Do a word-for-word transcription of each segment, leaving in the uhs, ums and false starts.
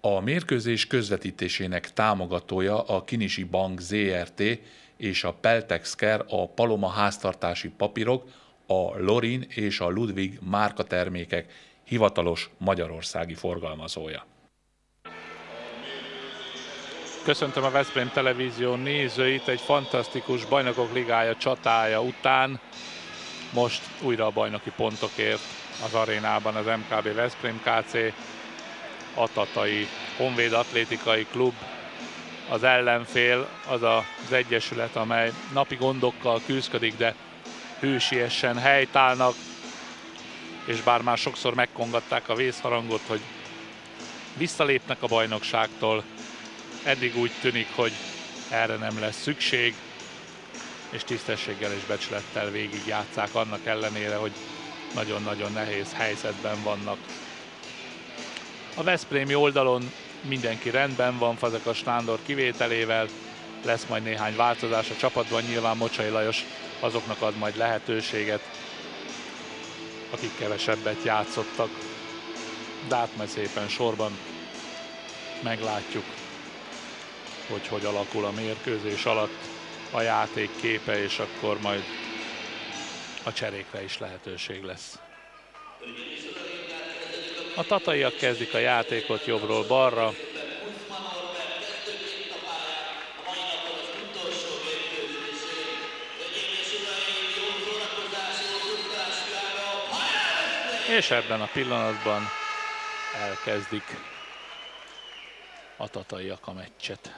A mérkőzés közvetítésének támogatója a Kinisi Bank zé er té és a Peltex-Care a Paloma háztartási papírok, a Lorin és a Ludwig márkatermékek hivatalos magyarországi forgalmazója. Köszöntöm a Veszprém Televízió nézőit, egy fantasztikus Bajnokok Ligája csatája után most újra a bajnoki pontokért az arénában az em ká bé Veszprém ká cé, a Tatai Honvéd Atlétikai Klub, az ellenfél, az az egyesület, amely napi gondokkal küzdik, de hősiesen helytállnak, és bár már sokszor megkongatták a vészharangot, hogy visszalépnek a bajnokságtól, eddig úgy tűnik, hogy erre nem lesz szükség, és tisztességgel és becsülettel végigjátsszák annak ellenére, hogy nagyon-nagyon nehéz helyzetben vannak. A veszprémi oldalon mindenki rendben van, Fazekas Nándor kivételével, lesz majd néhány változás a csapatban, nyilván Mocsai Lajos azoknak ad majd lehetőséget, akik kevesebbet játszottak, de hát majd szépen sorban meglátjuk, hogy hogy alakul a mérkőzés alatt a játék képe, és akkor majd a cserékre is lehetőség lesz. A tataiak kezdik a játékot jobbról balra. És ebben a pillanatban elkezdik a tataiak a meccset.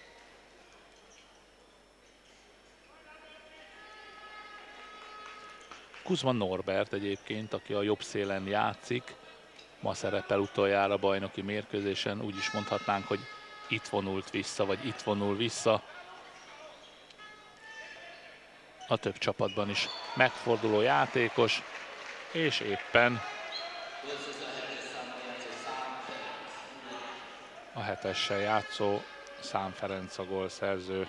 Kuzma Norbert egyébként, aki a jobb szélen játszik, ma szerepel utoljára bajnoki mérkőzésen, úgy is mondhatnánk, hogy itt vonult vissza, vagy itt vonul vissza. A több csapatban is megforduló játékos, és éppen a hetessel játszó Szám Ferenc a gólszerző.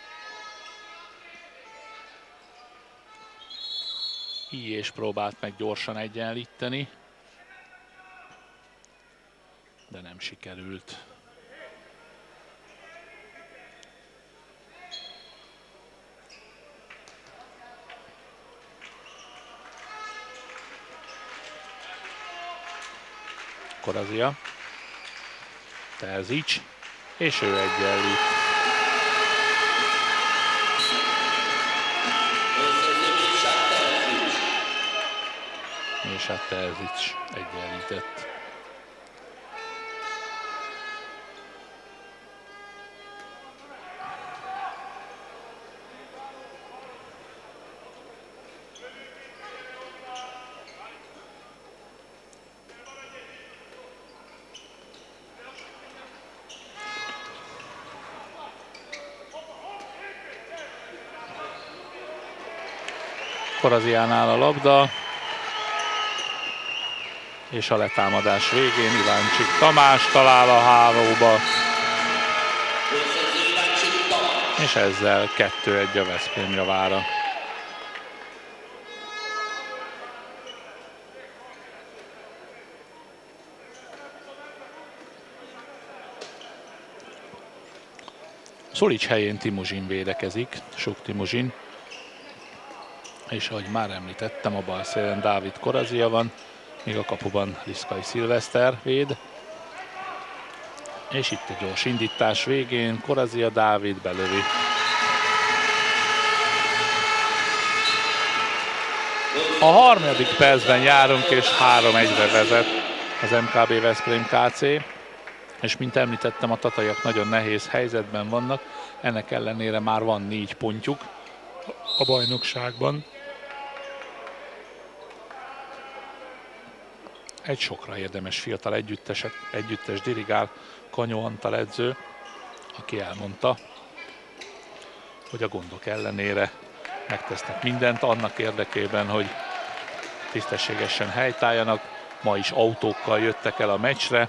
Így és próbált meg gyorsan egyenlíteni, de nem sikerült. Korazia, Terzics, és ő egyenlít. És hát Terzics egyenlített. Koraziánál a labda, és a letámadás végén Iváncsik Tamás talál a hálóba, és ezzel kettő egy a Veszprém javára. Szolics helyén Timuzsin védekezik, Suk Timuzsin, és ahogy már említettem, a bal szélen Dávid Korazia van, míg a kapuban Liszkai Szilveszter véd. És itt egy gyors indítás végén Korazia Dávid belövi. A harmadik percben járunk, és három egyre vezet az em ká bé Veszprém ká cé, és mint említettem, a tataiak nagyon nehéz helyzetben vannak, ennek ellenére már van négy pontjuk a bajnokságban. Egy sokra érdemes fiatal együtteset, együttes dirigál Kanyó Antal edző, aki elmondta, hogy a gondok ellenére megtesznek mindent annak érdekében, hogy tisztességesen helytálljanak. Ma is autókkal jöttek el a meccsre.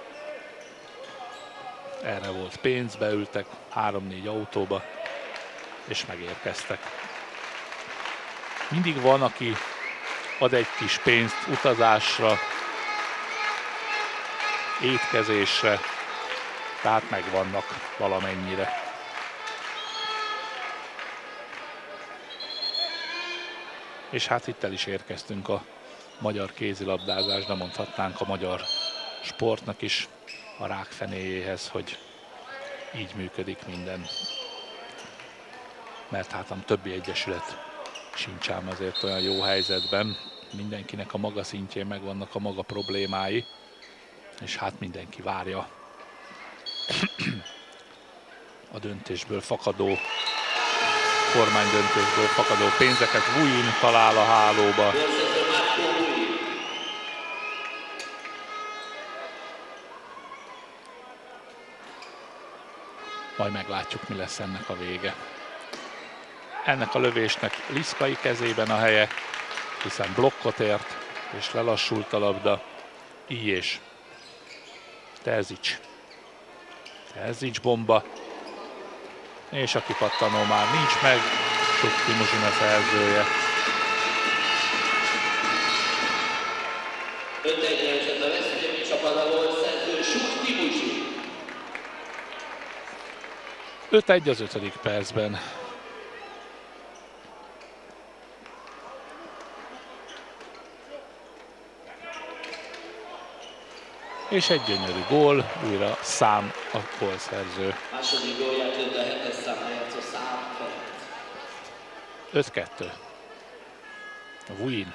Erre volt pénz, beültek három-négy autóba, és megérkeztek. Mindig van, aki ad egy kis pénzt utazásra, étkezésre, tehát megvannak valamennyire. És hát itt el is érkeztünk a magyar kézilabdázás, de mondhatnánk a magyar sportnak is a rákfenéjéhez, hogy így működik minden. Mert hát a többi egyesület sincs ám azért olyan jó helyzetben. Mindenkinek a maga szintjén megvannak a maga problémái, és hát mindenki várja a döntésből fakadó, kormánydöntésből fakadó pénzeket. Vuin talál a hálóba. Majd meglátjuk, mi lesz ennek a vége. Ennek a lövésnek Liszkai kezében a helye, hiszen blokkot ért, és lelassult a labda. Így és Terzics. Terzics bomba. És a kipattanó már nincs meg. Suk Timuzsin a szerzője. öt egyenesen a Veszprémi csapata volt szerző Suk Timuzsin. öt egy az ötödik percben. És egy gyönyörű gól, újra Szám a gólszerző. Második gólját lőtt a hetes számra játszó Szám Ferenc. öt kettő. Vuin.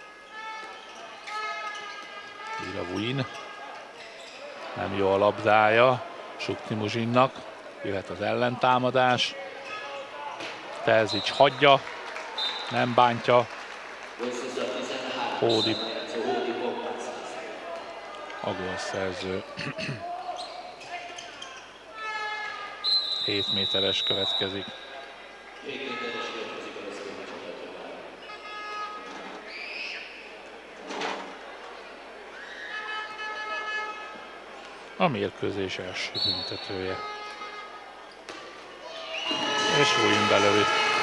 Újra Vuin. Nem jó a labdája Suk Timuzsinnak. Jöhet az ellentámadás. Terzics hagyja, nem bántja. Hódi a gólszerző. hét méteres következik. A mérkőzés első büntetője. És Vuin belövi.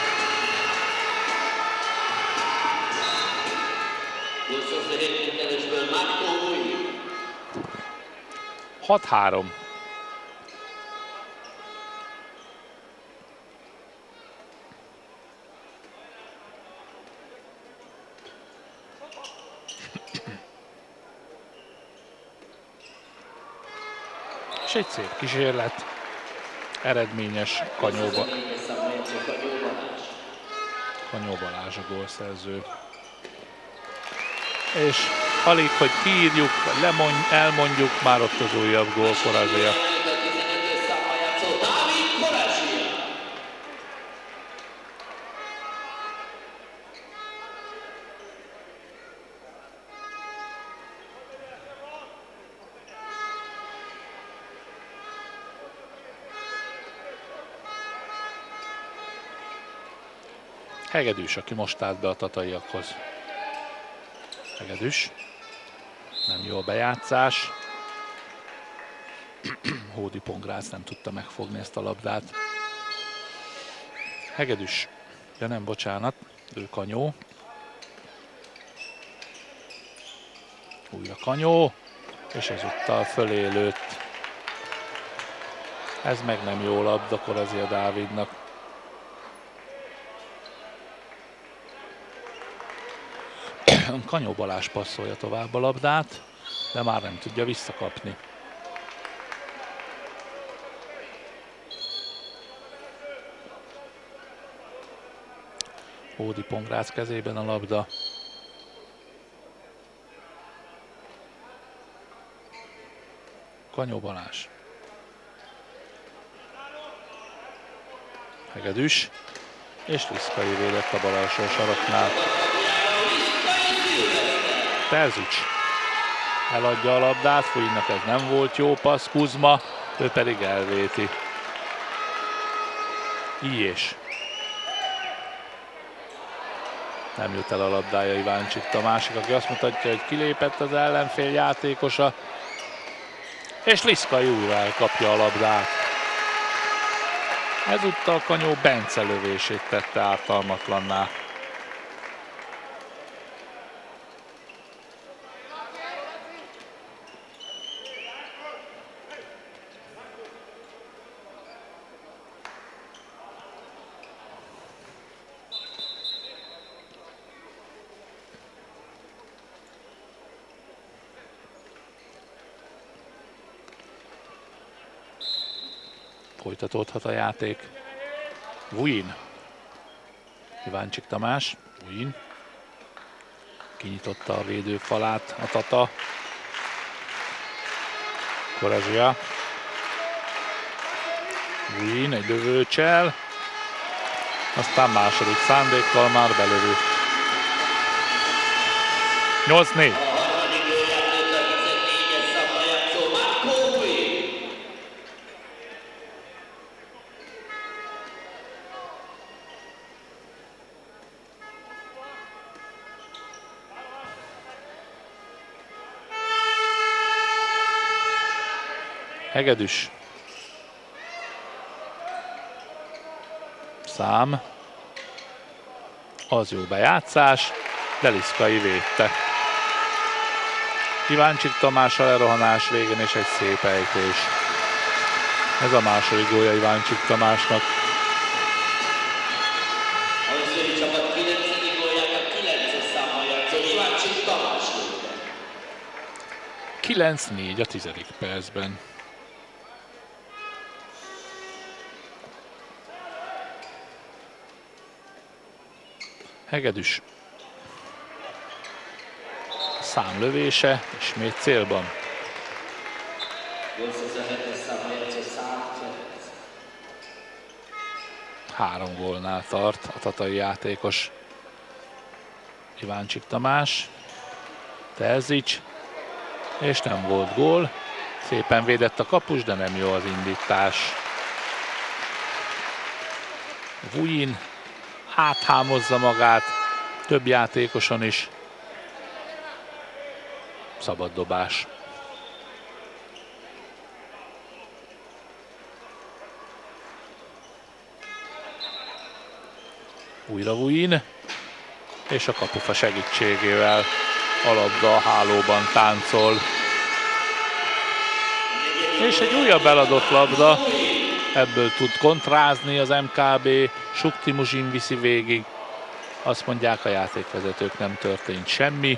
hat három. És egy szép kísérlet. Eredményes. Kanyóba. Kanyó Balázs a gólszerző. És alig, hogy kiírjuk, lemondj, elmondjuk, már ott az újabb gól Korazsia. Hegedűs, aki most állt be a tataiakhoz. Hegedűs. Nem jó a bejátszás. Hódi Pongrácz nem tudta megfogni ezt a labdát. Hegedűs. Ja nem, bocsánat. Ő Kanyó. Újra Kanyó. És ezúttal fölé lőtt. Ez meg nem jó labda Korazsia Dávidnak. Kanyó Balázs passzolja tovább a labdát, de már nem tudja visszakapni. Hódi Pongrácz kezében a labda. Kanyó Balázs. Hegedűs. És Liszkai védett a bal alsó saroknál. Terzics eladja a labdát, Vuinnak ez nem volt jó passz, Kuzma, ő pedig elvéti. Így nem jut el a labdája Iváncsitt, a másik, aki azt mutatja, hogy kilépett az ellenfél játékosa. És Liszkai újra elkapja a labdát. Ezúttal Kanyó Bence lövését tette ártalmatlanná. Folytatódhat a játék. Vuin. Iváncsik Tamás. Vuin. Kinyitotta a védőfalát a Tata. Korazsia. Vuin egy lövőcsel. Aztán második szándékkal már belövő. nyolc négy. Hegedűs. Szám. Az jó bejátszás. Deliszkai védte. Iváncsik Tamással elrohanás végén és egy szép ejtés. Ez a második gólja Iváncsik Tamásnak. A csapat kilencedik gólját a kilences számmal játszó Iváncsik Tamás lőtte. kilenc négy a tizedik percben. Hegedűs. Számlövése, ismét célban. Három gólnál tart a tatai játékos. Iváncsik Tamás. Terzics. És nem volt gól. Szépen védett a kapus, de nem jó az indítás. Vuin áthámozza magát, több játékoson is. Szabad dobás. Újra Vuin, és a kapufa segítségével a labda a hálóban táncol. És egy újabb eladott labda, ebből tud kontrázni az em ká bé, Sukti Muzsin viszi végig. Azt mondják a játékvezetők, nem történt semmi.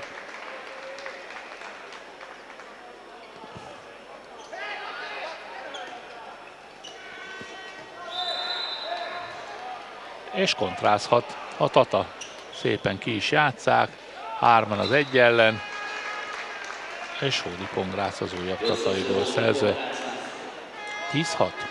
És kontrázhat a Tata. Szépen ki is játsszák, hárman az egy ellen, és Hódi Pongrácz az újabb tatai gólszerző. tíz hat.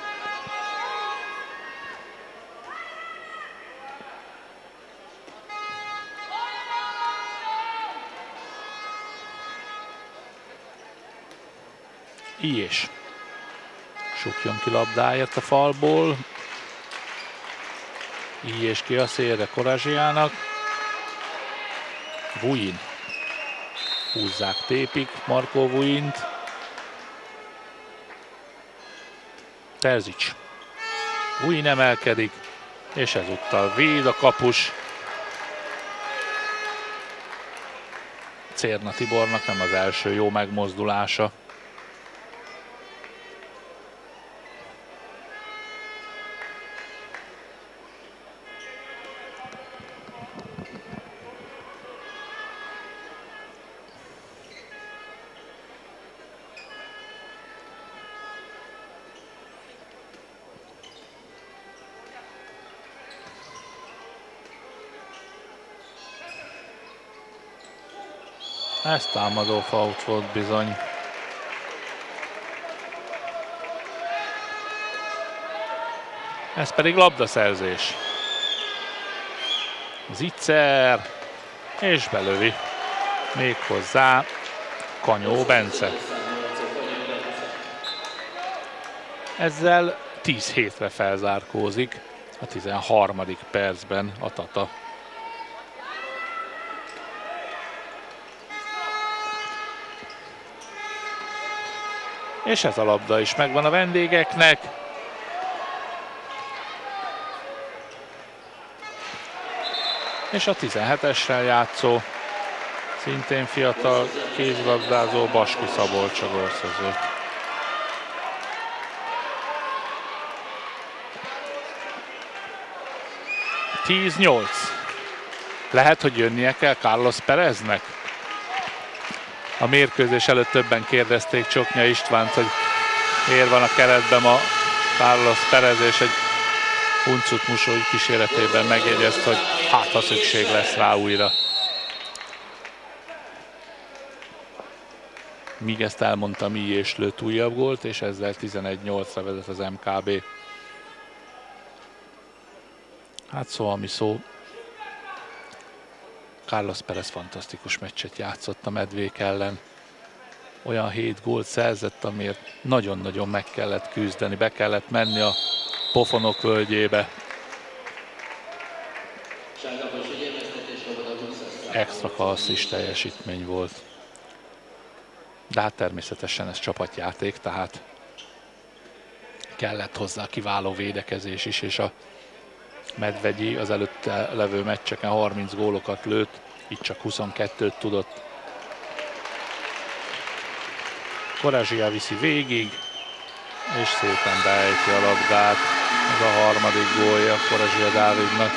Ilyes. Sukjon ki labdáért a falból. Ilyes ki a szélre Korazsiának. Vuin. Húzzák, tépik Markó Vuint. Terzics. Vuin emelkedik, és ezúttal véd a kapus. Cérna Tibornak nem az első jó megmozdulása. Ez támadó fault volt bizony. Ez pedig labdaszerzés. Zicser, és belövi. Méghozzá Kanyó Bence. Ezzel tíz hétre felzárkózik a tizenharmadik percben a Tata. És ez a labda is megvan a vendégeknek. És a tizenhetessel játszó, szintén fiatal kézilabdázó Baski Szabolcs a gólszerző. tíz nyolc. Lehet, hogy jönnie kell Carlos Pereznek? A mérkőzés előtt többen kérdezték Csoknya Istvánt, hogy miért van a keretben ma Carlos Perez, és egy huncut Musói kíséretében megjegyezt, hogy hát ha szükség lesz rá újra. Míg ezt elmondta, Mi és lőtt újabb gólt, és ezzel tizenegy nyolcra vezet az em ká bé. Hát szó, ami szó. Carlos Perez fantasztikus meccset játszott a Medvék ellen. Olyan hét gólt szerzett, amiért nagyon-nagyon meg kellett küzdeni, be kellett menni a pofonok völgyébe. Extra klasszis teljesítmény volt. De hát természetesen ez csapatjáték, tehát kellett hozzá kiváló védekezés is, és a Medvegyi az előtte levő meccseken harminc gólokat lőtt, itt csak huszonkettőt tudott. Korezsia viszi végig, és szépen beejti a labdát. Ez a harmadik gólja Korezsia Dávidnak.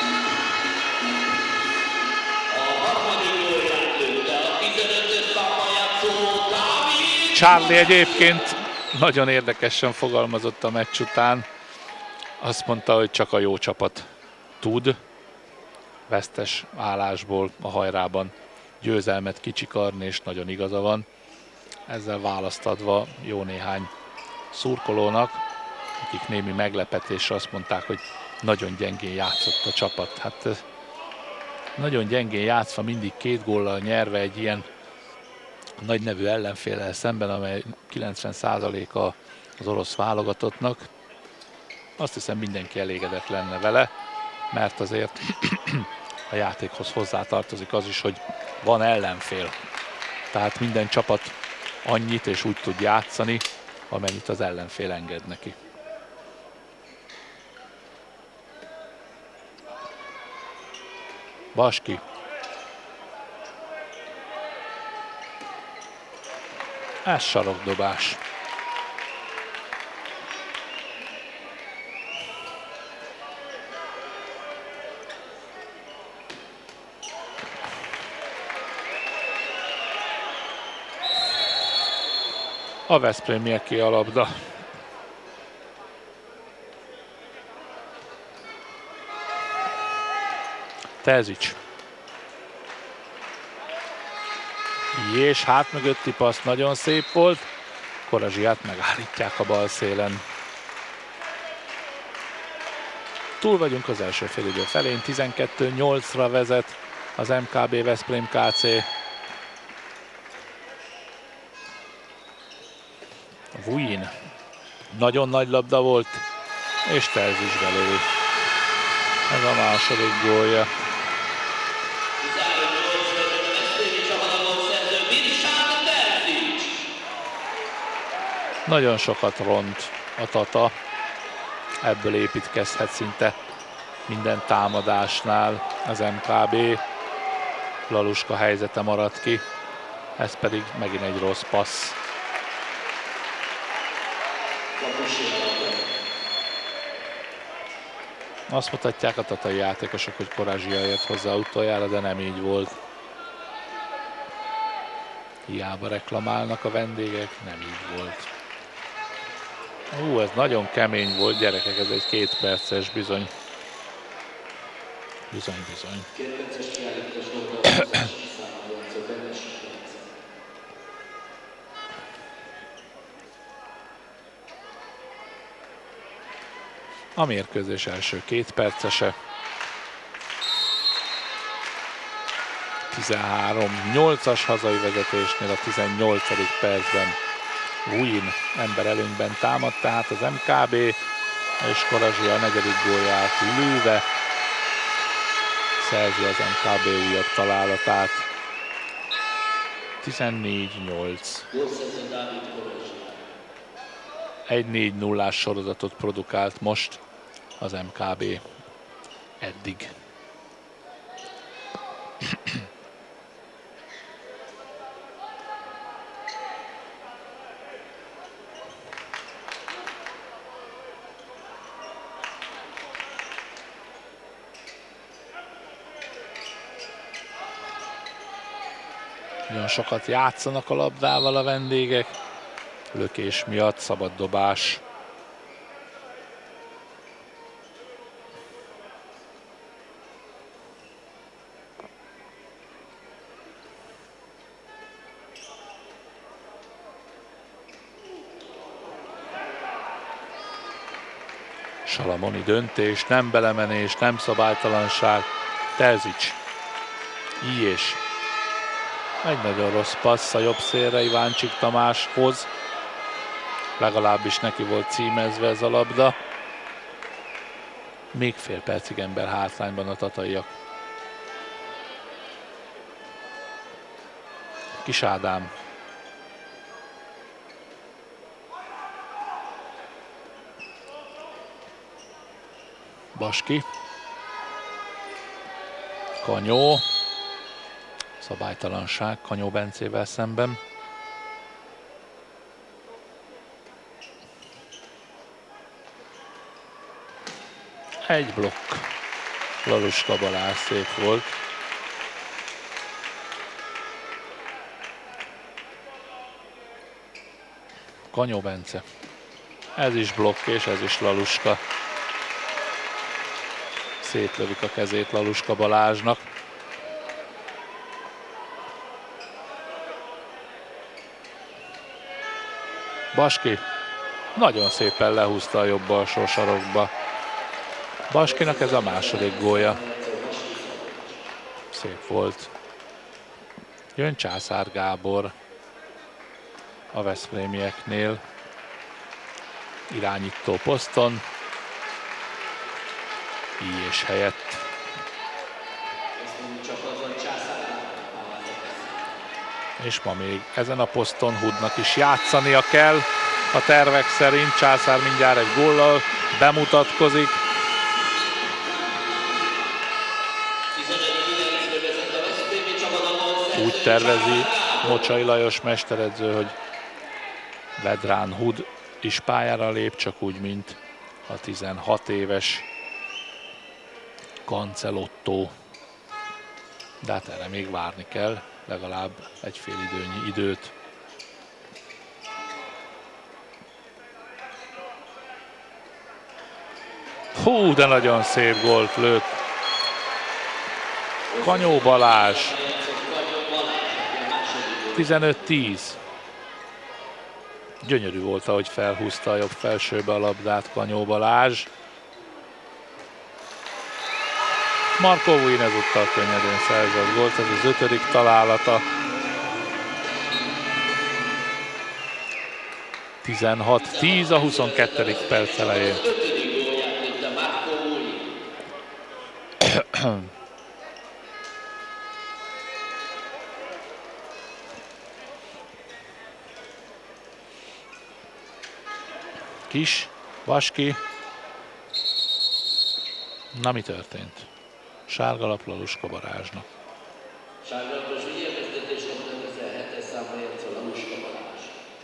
Charlie egyébként nagyon érdekesen fogalmazott a meccs után. Azt mondta, hogy csak a jó csapat tud vesztes állásból a hajrában győzelmet kicsikarni, és nagyon igaza van. Ezzel választ adva jó néhány szurkolónak, akik némi meglepetésre azt mondták, hogy nagyon gyengén játszott a csapat. Hát nagyon gyengén játszva, mindig két góllal nyerve egy ilyen nagy nevű ellenféllel szemben, amely kilencven százaléka az orosz válogatottnak. Azt hiszem, mindenki elégedett lenne vele, mert azért a játékhoz hozzátartozik az is, hogy van ellenfél. Tehát minden csapat annyit és úgy tud játszani, amennyit az ellenfél enged neki. Baski. Ez sarokdobás. A Veszprémieké a labda. Terzics. És hát mögötti passz nagyon szép volt. Korezsiát megállítják a bal szélen. Túl vagyunk az első félidő felén, tizenkettő nyolcra vezet az em ká bé Veszprém ká cé. Vujin. Nagyon nagy labda volt, és Terzics belőli. Ez a második gólja. Nagyon sokat ront a Tata, ebből építkezhet szinte minden támadásnál az em ká bé. Laluska helyzete maradt ki, ez pedig megint egy rossz passz. Azt mutatják a tatai játékosok, hogy Korezsia ért hozzá utoljára, de nem így volt. Hiába reklamálnak a vendégek, nem így volt. Ú, ez nagyon kemény volt, gyerekek, ez egy két perces bizony. Bizony, bizony. A mérkőzés első két percese. tizenhárom nyolcas hazai vezetésnél a tizennyolcadik percben Vujin ember előnyben támad, tehát az em ká bé, és Korezsia a negyedik gólját lőve szerzi az em ká bé újabb találatát. tizennégy nyolc. Egy négy nullás sorozatot produkált most az em ká bé eddig. Nagyon sokat játszanak a labdával a vendégek. Lökés miatt szabad dobás. Salamoni döntés, nem belemenés, nem szabálytalanság. Terzics. Így és egy nagyon rossz passz a jobb szélre Iváncsik Tamáshoz. Legalábbis neki volt címezve ez a labda. Még fél percig ember hátrányban a tataiak. Kis Ádám. Baski. Kanyó. Szabálytalanság Kanyó Bencével szemben. Egy blokk. Laluska Balázs, szép volt. Kanyó Bence. Ez is blokk és ez is Laluska. Szétlövik a kezét Laluska Balázsnak. Baski nagyon szépen lehúzta a jobb alsó sarokba. Baskinak ez a második gólja. Szép volt. Jön Császár Gábor a veszprémieknél. Irányító poszton. Így és helyett. És ma még ezen a poszton Hudnak is játszania kell. A tervek szerint Császár mindjárt egy góllal bemutatkozik. Úgy tervezi Mocsai Lajos mesteredző, hogy Vedrán Hud is pályára lép, csak úgy, mint a tizenhat éves Cancelotto. De hát erre még várni kell, legalább egy fél időnyi időt. Hú, de nagyon szép gólt lőtt Kanyó Balázs. tizenöt tíz. Gyönyörű volt, ahogy felhúzta a jobb felsőbe a labdát Kanyó Balázs. Markó Wien ezúttal könnyedén szerzett gólt, ez az ötödik találata. tizenhat tíz a huszonkettedik perc elején. Kis, Baski. Na, mi történt? Sárga lap Laluska Balázsnak. Sárgalapos figyelmeztetés kapnak tizenhetes számra játszó Laluska Balázs.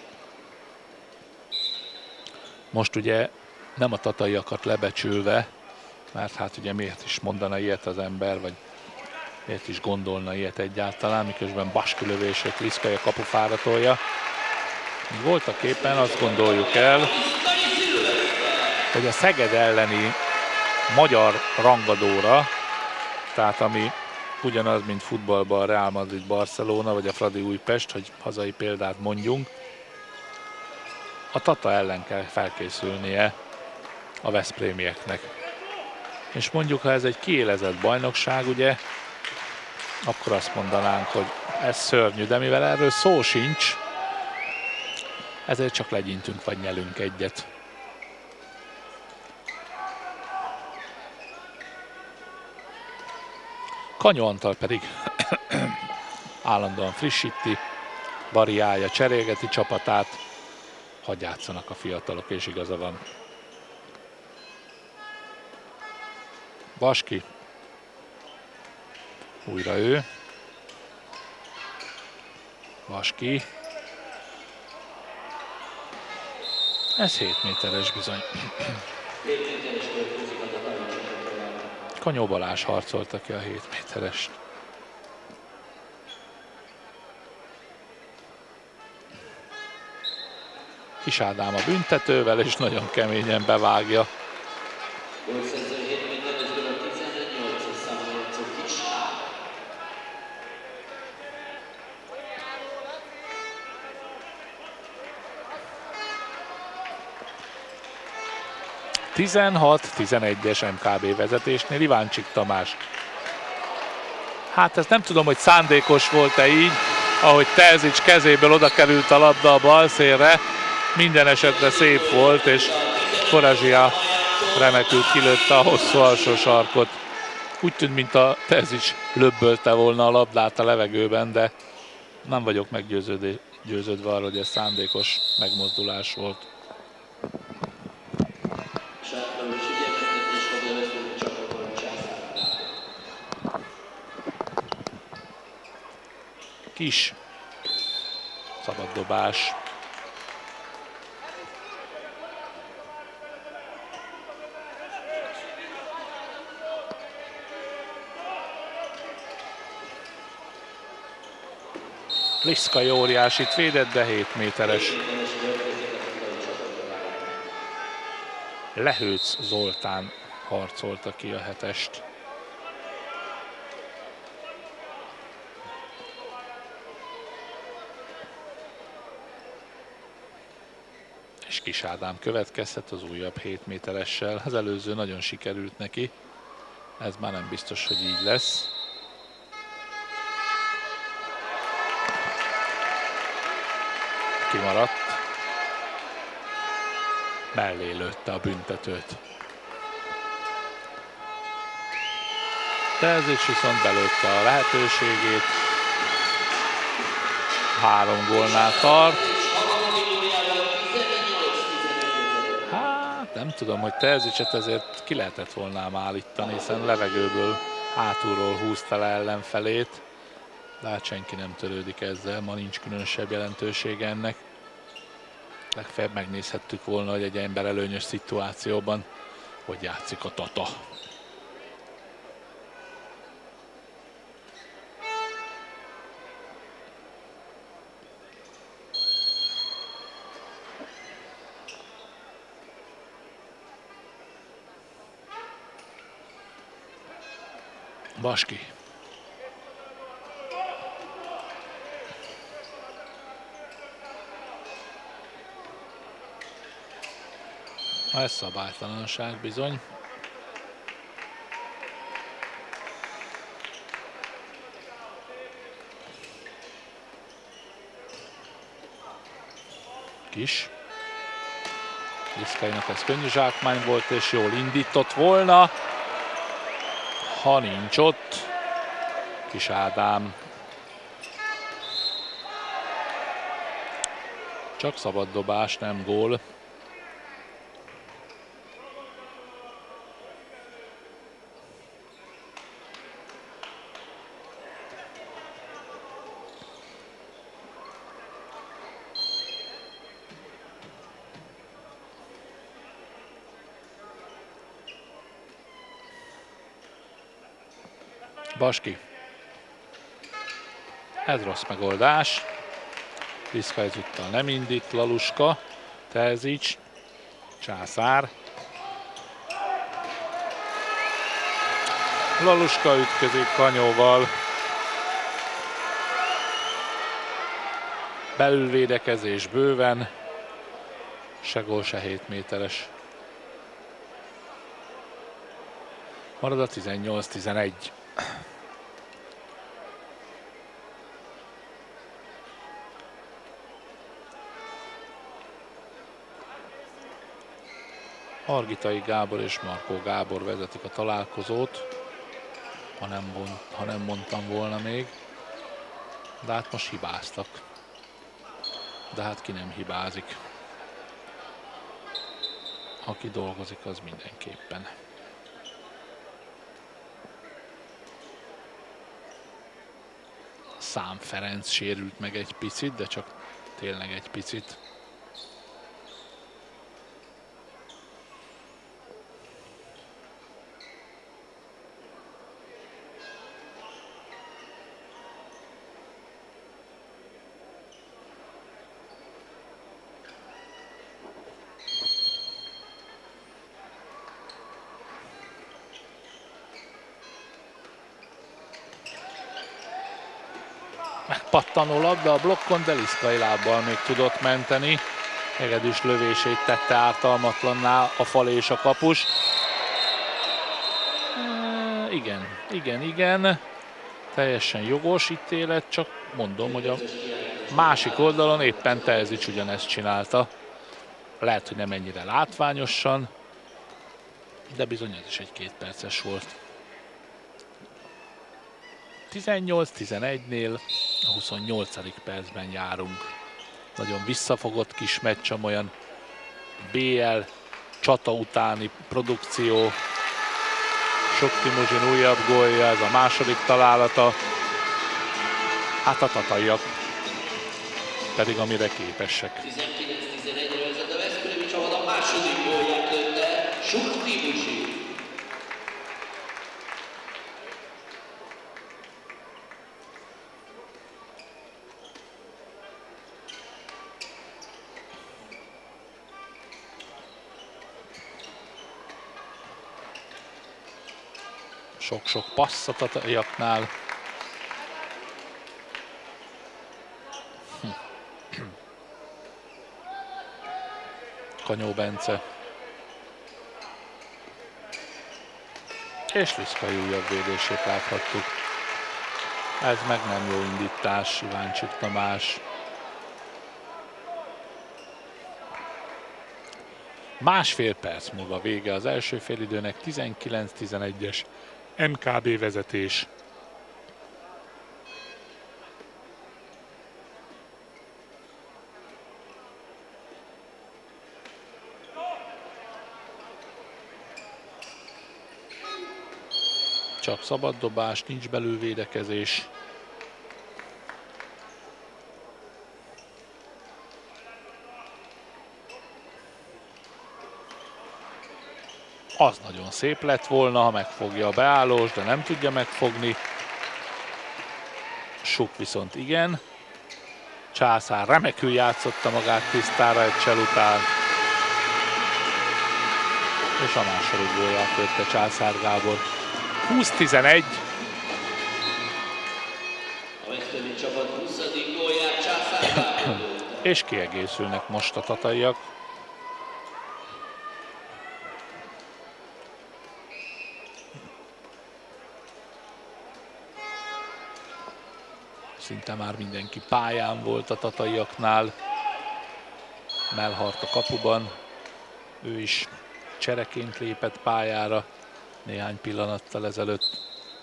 Most ugye nem a tataiakat lebecsülve, mert hát ugye miért is mondana ilyet az ember, vagy miért is gondolna ilyet egyáltalán, miközben Baski lövését Liszkai a kapufára tolja. Voltak éppen azt gondoljuk el, hogy a Szeged elleni magyar rangadóra, tehát ami ugyanaz, mint futballban a Real Madrid Barcelona, vagy a Fradi Újpest, hogy hazai példát mondjunk, a Tata ellen kell felkészülnie a veszprémieknek. És mondjuk, ha ez egy kiélezett bajnokság, ugye, akkor azt mondanánk, hogy ez szörnyű, de mivel erről szó sincs, ezért csak legyintünk vagy nyelünk egyet. Kanyó Antal pedig állandóan frissíti, variálja, cserélgeti csapatát, hadd játszanak a fiatalok, és igaza van. Baski. Újra ő. Baski. Ez hét méteres bizony. Kanyó Balázs harcolta ki a hét méterest. Kis Ádám a büntetővel, és nagyon keményen bevágja. tizenhat tizenegyes em ká bé vezetésnél Iváncsik Tamás. Hát ezt nem tudom, hogy szándékos volt-e így, ahogy Terzics kezéből oda került a labda a balszélre. Minden esetre szép volt, és Forázsia remekül kilőtte a hosszú alsó sarkot. Úgy tűnt, mint a Terzics löbbölte volna a labdát a levegőben, de nem vagyok meggyőződve arról, hogy ez szándékos megmozdulás volt. Kis szabaddobás. Liszkai óriásit védett, de hét méteres. Lehőc Zoltán harcolta ki a hetest. És Kis Ádám következhet az újabb hét méteressel. Az előző nagyon sikerült neki. Ez már nem biztos, hogy így lesz. Kimaradt. Mellé lőtte a büntetőt. Terzics viszont belőtte a lehetőségét. Három gólnál tart. Hát nem tudom, hogy Terzicset ezért ki lehetett volna állítani, hiszen levegőből hátulról húzta le ellenfelét. De hát senki nem törődik ezzel, ma nincs különösebb jelentősége ennek. Legfeljebb megnézhettük volna, hogy egy ember előnyös szituációban hogy játszik a Tata. Baski. Ez szabálytalanság bizony. Kis. Liszkainak ez könnyű zsákmány volt, és jól indított volna. Ha nincs ott, Kis Ádám. Csak szabad dobás, nem gól. Baski. Ez rossz megoldás. Liszkai ezúttal nem indít. Laluska. Terzics. Császár. Laluska ütközik Kanyóval. Belülvédekezés bőven. Se gól, se hét méteres. Marad a tizennyolc tizenegy. Argitai Gábor és Markó Gábor vezetik a találkozót, ha nem, mond, ha nem mondtam volna még, de hát most hibáztak. De hát ki nem hibázik. Aki dolgozik, az mindenképpen. Szám Ferenc sérült meg egy picit, de csak tényleg egy picit. Megpattanó labda a blokkon, de Liszkai lábbal még tudott menteni. Hegedűs lövését tette ártalmatlanná a fal és a kapus. E, igen, igen, igen. Teljesen jogos ítélet, csak mondom, hogy a másik oldalon éppen Terzics ugyanezt csinálta. Lehet, hogy nem ennyire látványosan, de bizony ez is egy két perces volt. tizennyolc tizenegynél a huszonnyolcadik percben járunk. Nagyon visszafogott kis meccs, olyan bé el csata utáni produkció. Sok-Timuzsin újabb gólja, ez a második találata. Hát a tataiak pedig amire képesek. tizenkilenc tizenegyre vezet a veszprémi csapat, a második gólját lőtte Sok-Timuzsin. Sok-sok passz a tataiaknál. Hm. Kanyó Bence. És Liszkai újabb védését láthattuk. Ez meg nem jó indítás, Iváncsik Tamás. Másfél perc múlva vége az első félidőnek, tizenkilenc tizenegyes em ká bé vezetés. Csak szabad dobás, nincs belülvédekezés. Az nagyon szép lett volna, ha megfogja a beállós, de nem tudja megfogni. Suk viszont igen. Császár remekül játszotta magát tisztára egy csel után. És a második gólját lőtte Császár Gábor. húsz tizenegy. A veszprémi csapat huszadik gólját Császár Gábor lőtte. És kiegészülnek most a tataiak. Szinte már mindenki pályán volt a tataiaknál. Melhart a kapuban. Ő is csereként lépett pályára néhány pillanattal ezelőtt.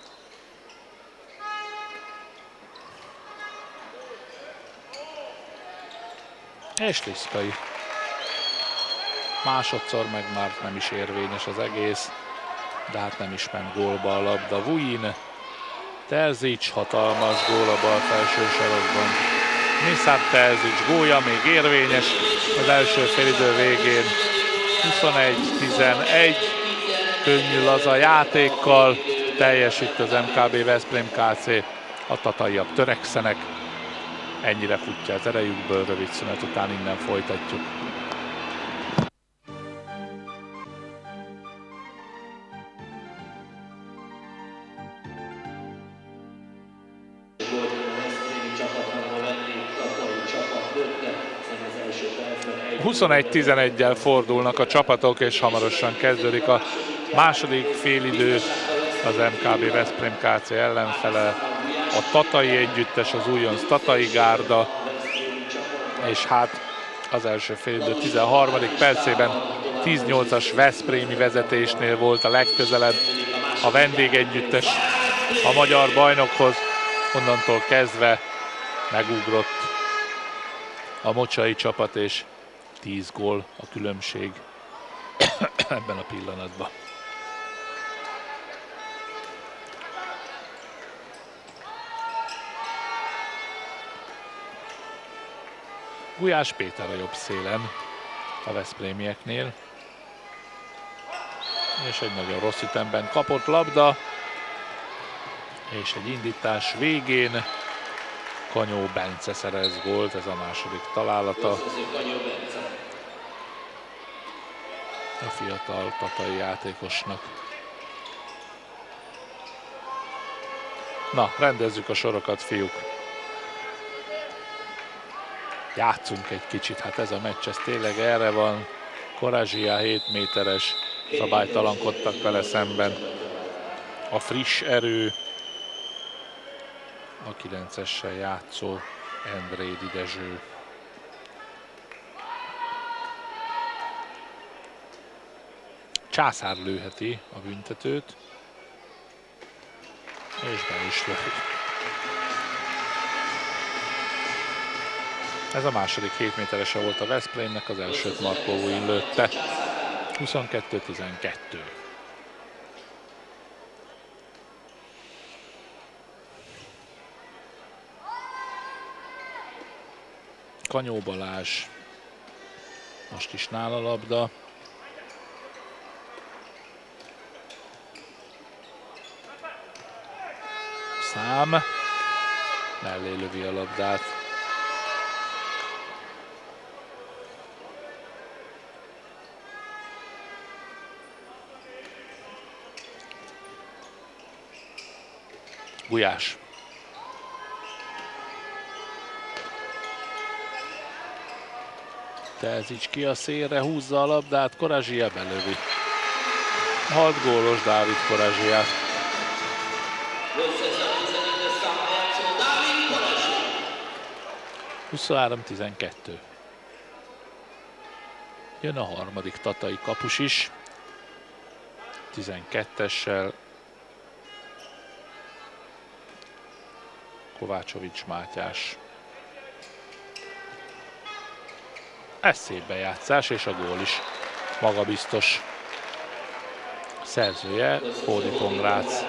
És Liszkai. Másodszor meg már nem is érvényes az egész, de hát nem is ment gólba a labda. Vujin. Terzics, hatalmas gól a bal felső sarokban. Miszár Terzics gólja még érvényes az első félidő végén. huszonegy tizenegy, könnyű laza játékkal teljesít az em ká bé Veszprém ká cé. A tataiak törekszenek, ennyire futja az erejükből, rövid szünet után innen folytatjuk. huszonegy tizeneggyel fordulnak a csapatok, és hamarosan kezdődik a második félidő. Az em ká bé Veszprém ká cé ellenfele a tatai együttes, az újonc Tatai Gárda, és hát az első félidő tizenharmadik percében tíz nyolcas veszprémi vezetésnél volt a legközelebb a vendégegyüttes a magyar bajnokhoz, onnantól kezdve megugrott a mocsai csapat, és tíz gól a különbség ebben a pillanatban. Gulyás Péter a jobb szélen a veszprémieknél, és egy nagyon rossz ütemben kapott labda, és egy indítás végén Kanyó Bence szerez gólt, ez a második találata. A fiatal tatai játékosnak. Na, rendezzük a sorokat, fiúk. játszunk egy kicsit, hát ez a meccs, ez tényleg erre van. Korázsia hét méteres, szabálytalankodtak vele szemben. A friss erő, a kilencessel játszó Endrédi Dezső. Császár lőheti a büntetőt, és be is lövi. Ez a második hét méterese volt a Veszprémnek, az elsőt Markó Win lőtte. huszonkettő tizenkettő. Kanyó Balázs, most is nála labda. Szám, mellé lövi a labdát. Gulyás. Terzics ki a szélre, húzza a labdát, Korázsia belövi. hat gólos Dávid Korázsiát. huszonhárom tizenkettő. Jön a harmadik tatai kapus is. tizenkettessel. Kovácsovics Mátyás. Ez szép bejátszás, és a gól is magabiztos. Szerzője Fódi Kongrác.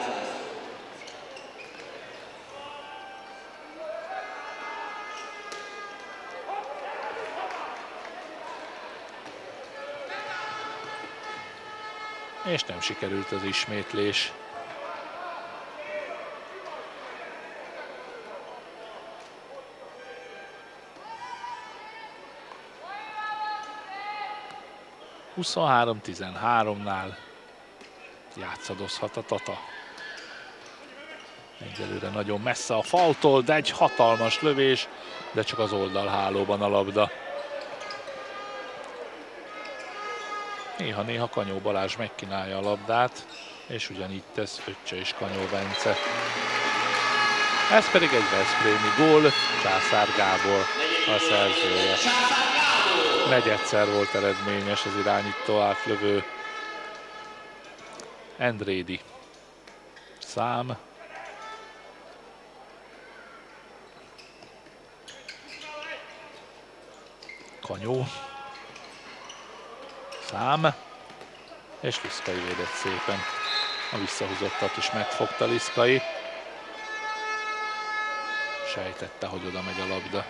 És nem sikerült az ismétlés. huszonhárom tizenháromnál játszadozhat a Tata. Egyelőre nagyon messze a faltól, de egy hatalmas lövés, de csak az oldalhálóban a labda. Néha-néha Kanyó Balázs megkínálja a labdát, és ugyanígy tesz Öccse és Kanyó Bence. Ez pedig egy veszprémi gól, Császár Gábor a szerzője. Negyedszer volt eredményes az irányító átlövő. Endrédi. Szám. Kanyó. Szám. És Liszkai védett szépen. A visszahúzottat is megfogta Liszkai. Sejtette, hogy oda megy a labda.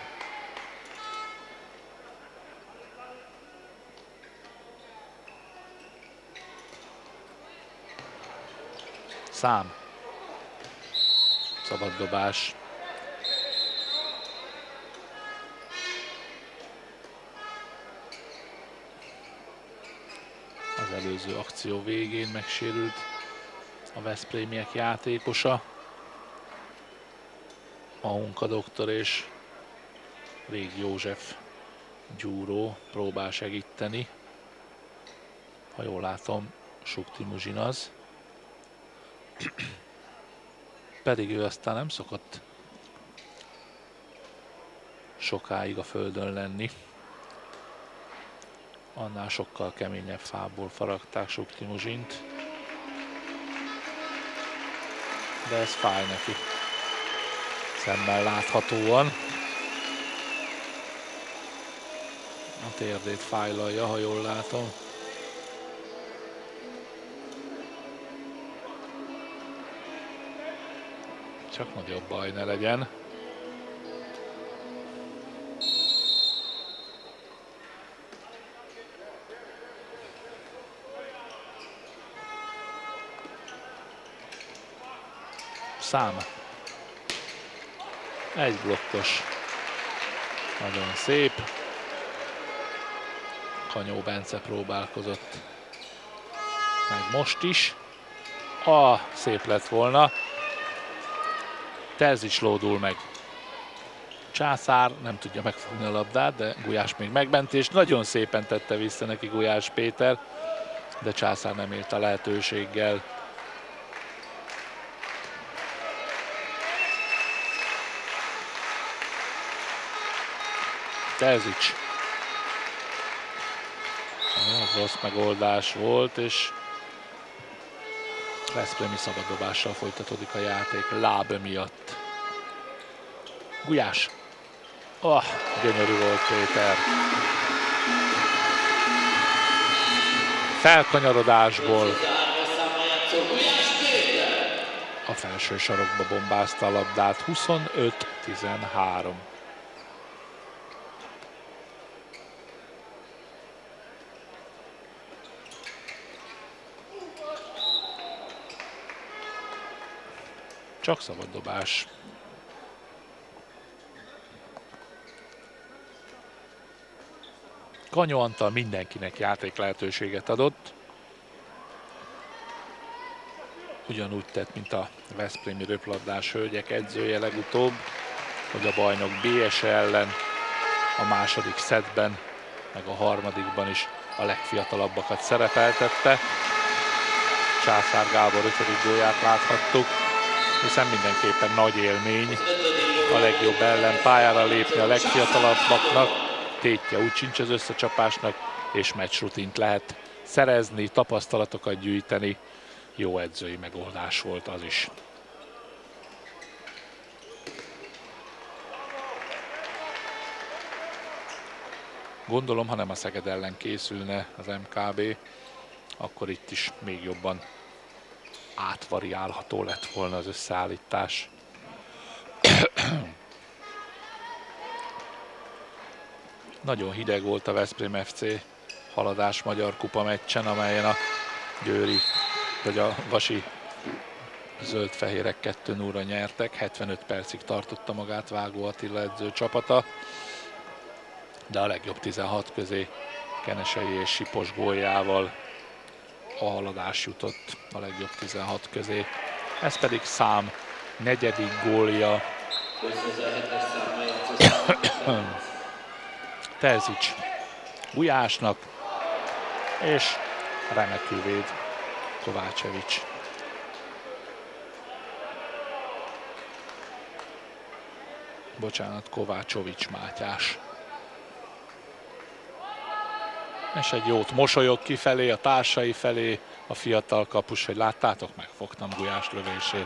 Szám. Szabad dobás. Az előző akció végén megsérült a veszprémiek játékosa. Mahunka doktor és Rég József Gyúró próbál segíteni. Ha jól látom, Sukti Muzsinaz. Pedig ő aztán nem szokott sokáig a földön lenni. Annál sokkal keményebb fából faragták Sukti Muzsint. De ez fáj neki. Szemmel láthatóan. A térdét fájlalja, ha jól látom. Csak nagyobb baj ne legyen. Szám. Egy blokkos. Nagyon szép. Kanyó Bence próbálkozott. Meg most is. Ah, szép lett volna. Terzics lódul meg. Császár nem tudja megfogni a labdát, de Gulyás még megmenti, és nagyon szépen tette vissza neki Gulyás Péter, de Császár nem élt a lehetőséggel. Terzics. Az rossz megoldás volt, és veszprémi szabaddobással folytatódik a játék láb miatt. Gulyás. Oh, gyönyörű volt Péter. Felkanyarodásból a felső sarokba bombázta a labdát. huszonöt tizenhárom. Csak szabaddobás. Kanyó Antal mindenkinek játék lehetőséget adott. Ugyanúgy tett, mint a veszprémi röplabdás hölgyek edzője legutóbb, hogy a bajnok bé es ellen a második szettben, meg a harmadikban is a legfiatalabbakat szerepeltette. Császár Gábor ötödik gólját láthattuk, hiszen mindenképpen nagy élmény a legjobb ellen pályára lépni a legfiatalabbaknak. Tétje úgy sincs az összecsapásnak, és meccsrutint lehet szerezni, tapasztalatokat gyűjteni. Jó edzői megoldás volt az is. Gondolom, ha nem a Szeged ellen készülne az em ká bé, akkor itt is még jobban átvariálható lett volna az összeállítás. Nagyon hideg volt a Veszprém ef cé haladás Magyar Kupa meccsen, amelyen a győri, vagy a vasi zöld-fehérek kettő nulla nyertek. hetvenöt percig tartotta magát Vágó Attila edző csapata, de a legjobb tizenhat közé Kenesei és Sipos góljával a haladás jutott a legjobb tizenhat közé. Ez pedig szám negyedik gólja. Terzics Gulyásnak, és remekül véd Kovácsevics. Bocsánat, Kovácsovics Mátyás. És egy jót mosolyog kifelé, a társai felé, a fiatal kapus, hogy láttátok, megfogtam Gulyás lövését.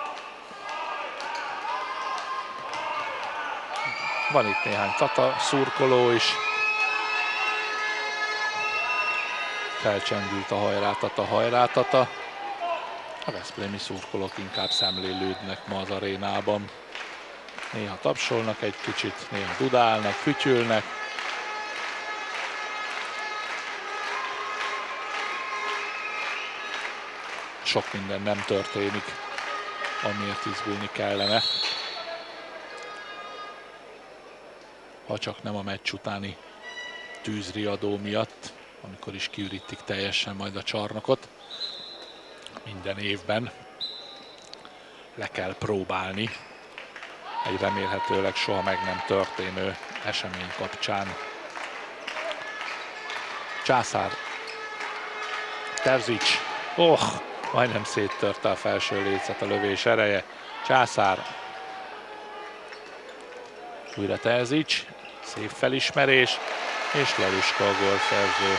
Van itt néhány Tata szurkoló is. Felcsendült a hajrá Tata, hajrá Tata. A veszprémi szurkolók inkább szemlélődnek ma az arénában. Néha tapsolnak egy kicsit, néha dudálnak, fütyülnek. Sok minden nem történik, amiért izgulni kellene. Ha csak nem a meccs utáni tűzriadó miatt, amikor is kiürítik teljesen majd a csarnokot. Minden évben le kell próbálni egy remélhetőleg soha meg nem történő esemény kapcsán. Császár. Terzics. Oh, majdnem széttörte a felső lécet a lövés ereje. Császár. Újra Terzics. Szép felismerés, és Laluska a gólszerző.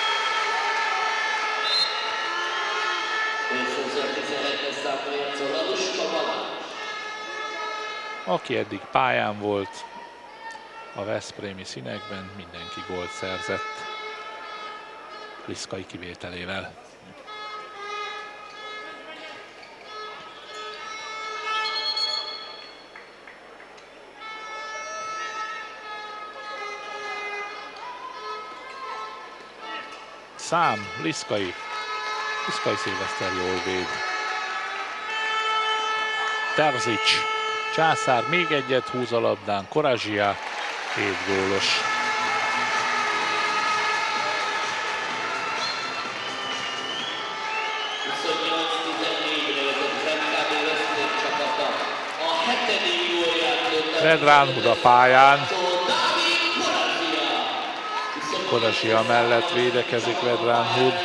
Aki eddig pályán volt a veszprémi színekben, mindenki gólt szerzett, Liszkai kivételével. Szám, Liszkai. Liszkai Szilveszter jól véd. Terzics. Császár még egyet húz a labdán. Korazsia, hét gólos. huszonnyolc tizennégyre vezet az em ká bé Veszprém csapata. A hetedik gólját lőtte Vedran Hood a pályán. Korazsia mellett védekezik Vedran Hood.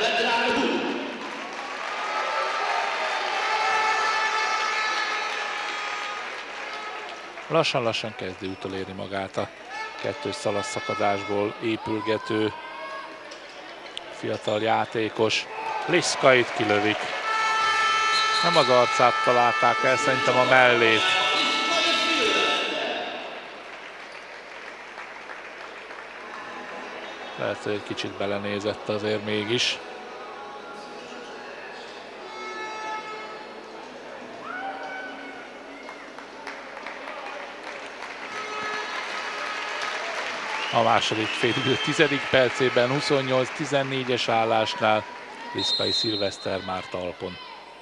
Lassan-lassan kezdi utolérni magát a kettős szakadásból épülgető fiatal játékos. Liszkait kilövik. Nem az arcát találták el, szerintem a mellét. Lehet, hogy egy kicsit belenézett azért mégis. A második félidő tizedik percében huszonnyolc tizennégyes állásnál Liszkai Szilveszter már talpon.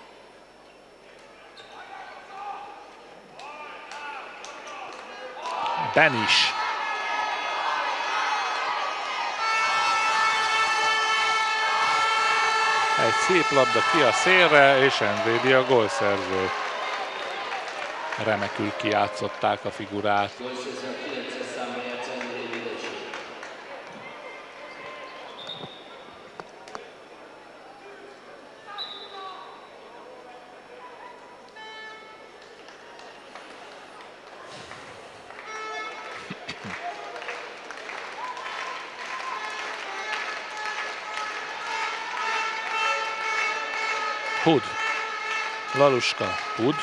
Benis. Egy szép labda ki a szélre, és Endrédi a gólszerző. Remekül kijátszották a figurát. Hood, Laluska, Hood,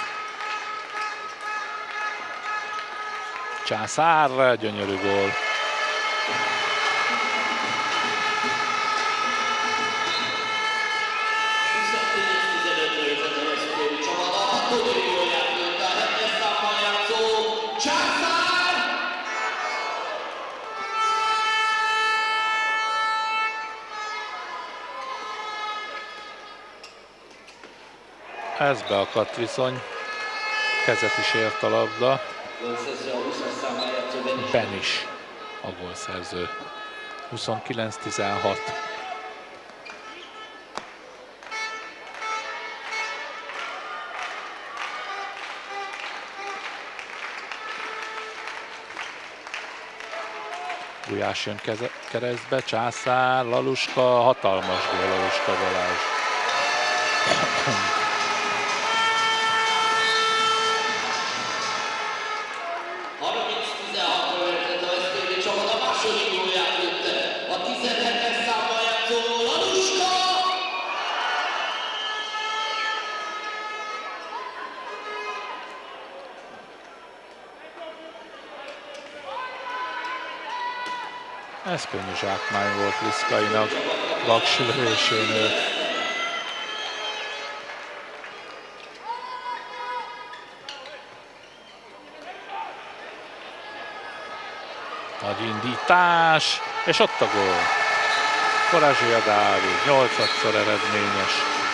Császár, gyönyörű gól. Ez beakadt viszony, kezet is ért a labda. Benis a gólszerző. huszonkilenc tizenhat. Gulyás jön keze, keresztbe, Császár, Laluska, hatalmas gól Laluska Balázs. Ez könnyű zsákmány volt Liszkainak vaksi lövésénél. Nagy indítás, és ott a gól. Korazsia Dávid, nyolcadszor eredményes.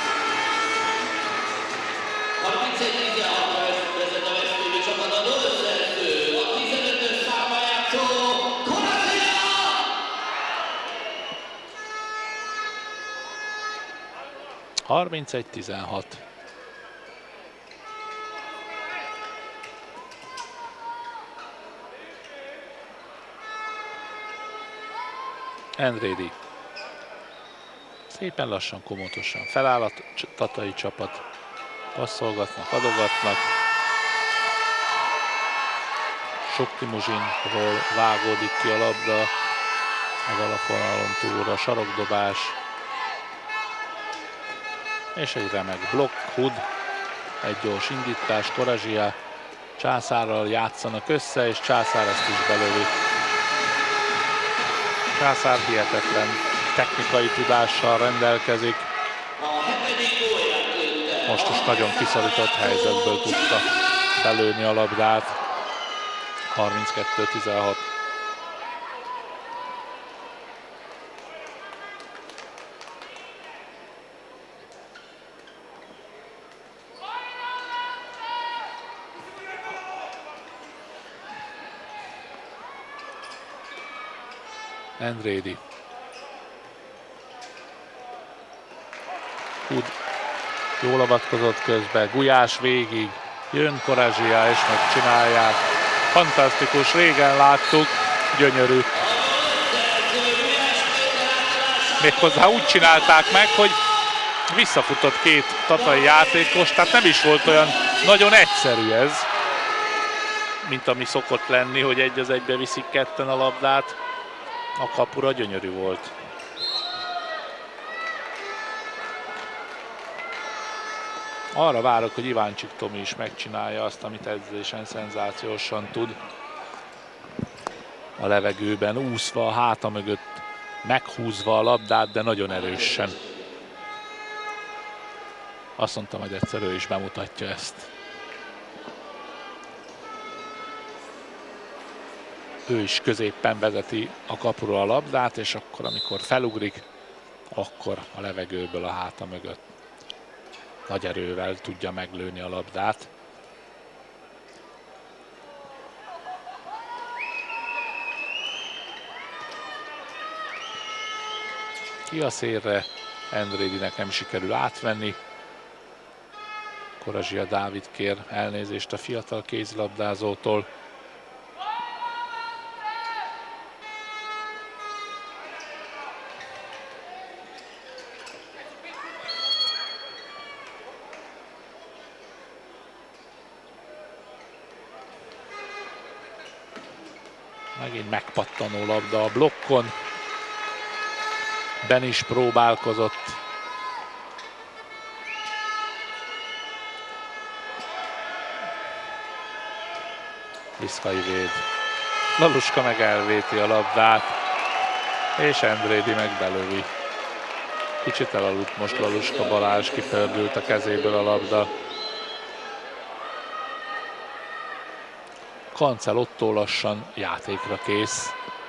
harmincegy tizenhat. Endrédi. Szépen lassan, komotosan feláll a tatai csapat. Passzolgatnak, adogatnak. Sok Timuzsinról vágódik ki a labda. Az alapvonalon túlra sarokdobás. És egy remek blokk, Hood, egy gyors indítás, Korazsia, Császárral játszanak össze, és Császár ezt is belövi. Császár hihetetlen technikai tudással rendelkezik. Most is nagyon kiszorított helyzetből tudta belőni a labdát. harminckettő tizenhat. Endrédi. Hood jól avatkozott közbe, Gulyás végig, jön Korazsia és megcsinálják. Fantasztikus, régen láttuk, gyönyörű. Méghozzá úgy csinálták meg, hogy visszafutott két tatai játékos, tehát nem is volt olyan nagyon egyszerű ez, mint ami szokott lenni, hogy egy az egybe viszik ketten a labdát. A kapura gyönyörű volt. Arra várok, hogy Iváncsik Tomi is megcsinálja azt, amit edzésen szenzációsan tud. A levegőben úszva, a háta mögött meghúzva a labdát, de nagyon erősen. Azt mondtam, hogy egyszer ő is bemutatja ezt. Ő is középpen vezeti a kapuról a labdát, és akkor, amikor felugrik, akkor a levegőből a háta mögött nagy erővel tudja meglőni a labdát. Ki a szélre, Endrédinek nem sikerül átvenni. Korazsia Dávid kér elnézést a fiatal kézilabdázótól. Megint megpattanó labda a blokkon. Ben is próbálkozott. Liszkai véd. Laluska meg elvéti a labdát, és Endrédi meg belövi. Kicsit elaludt most Laluska Balázs, kipördült a kezéből a labda. Kancel Ottó lassan játékra kész.